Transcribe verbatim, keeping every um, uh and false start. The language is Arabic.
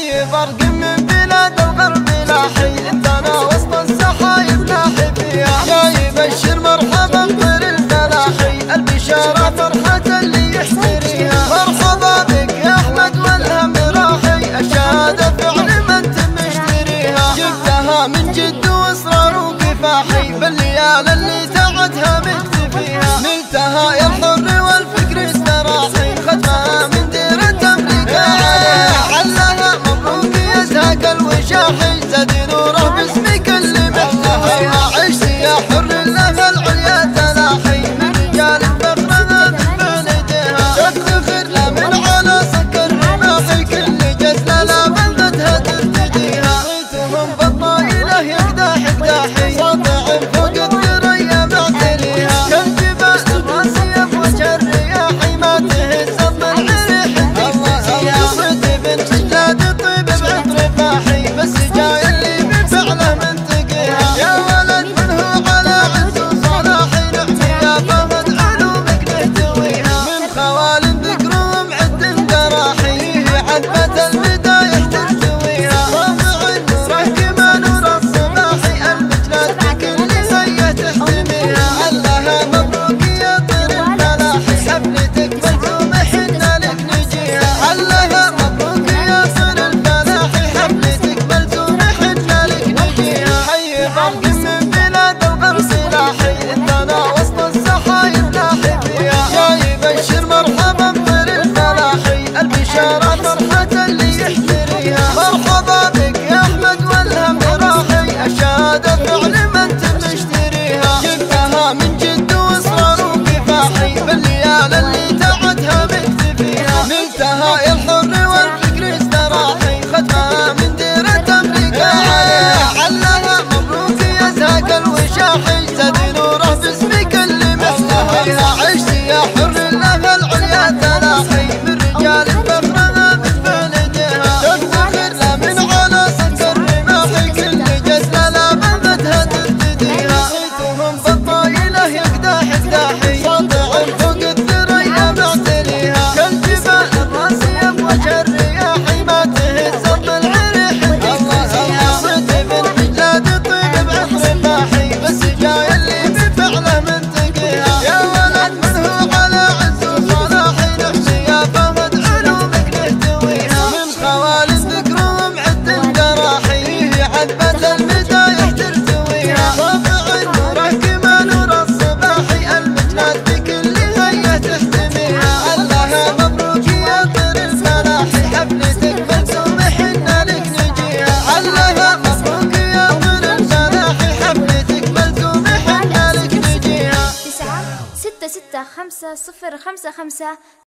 حي فرق من بلاد الغرب لاحي، انت انا وسط السحايب لاحي فيها، جاي يبشر مرحبا بطير الفلاحي، البشارة فرحة اللي يحتريها، مرحبا بك يا احمد والهم راحي، الشهادة فعل ما انت مشتريها، جبتها من جد واصرار وكفاحي، بالليال اللي تعدها مكتفيها، نلتها يا الحر والفكر استراحي، ختمها من ديرة امريكا علها مبروك يا زاك الوشاحي، زاد نوره باسمك اللي محتفيها، عشت يا حر لها العليا تلاحي، من رجال فخرها من بلدها، تفتخر لا من على سكر رماحي، كل جزلة لا بلدتها ترتديها، صيتهم بالطايلة يقداح قداحي، ساطع فوق الثريا معتليها، كالجبال الراسية بوجه الرياحي، ما تهز الضلع ريح تكتسيها، صيت بنت جلاد الطيب بعطر فاحي، بس جاي اللي بفعله منتقيها، يا ولد منه على عز وصلاحي، نعمي يا فهد علومك نهتويها، من خوال ذكرهم عد دراحي، هي عذبة البداية تلتويها، طابع نوره كما نور الصباحي، المجلاد بكل سية تحتميها، اللها مبروك يا طير الفلاحي، حفلتك ملزومة حنا لك نجيها، اللها مبروك يا طير الفلاحي، حفلتك ملزومة حنا لك نجيها، حي فرق من بلاد الغرب لاحي، انت انا وسط السحايب لاحي فيها، جاي يبشر مرحبا بطير الفلاحي، البشارة فرحة اللي يحتريها، مرحبا بك يا احمد والهم راحي، الشهادة فعل ما انت مشتريها، جبتها من جد واصرار وكفاحي، بالليال اللي تعدها مكتفيها، نلتها يا الحر والفكر استراحي، ختمها من ديرة امريكا علها مبروك يا زاك الوشاحي، زاد نوره باسمك اللي محتفيها، عشت يا حر لها العليا تلاحي، من رجال فخرها من بلدها، تفتخر لا من على سكر رماحي، كل جزلة لا بلدتها ترتديها، صيتهم بالطايلة يقداح قداحي، ساطع فوق الثريا معتليها، كالجبال الراسية بوجه الرياحي، ما تهز الضلع ريح تكتسيها، صيت بنت جلاد الطيب بعطر فاحي، بس جاي اللي بفعله منتقيها، يا ولد منه على عز وصلاحي، نعمي يا فهد علومك نهتويها، من خوال ذكرهم عد دراحي، هي عذبة البداية ترتويها، طابع نوره كما نور الصباحي، المجلاد بكل هيئة تحتميها، اللها مبروك يا طير الفلاحي، حفلتك ملزومة حنا لك نجيها، اللها مبروك يا طير الفلاحي، حفلتك ملزومة حنا لك نجيها. تسعة ستة ستة خمسة صفر خمسة خمسة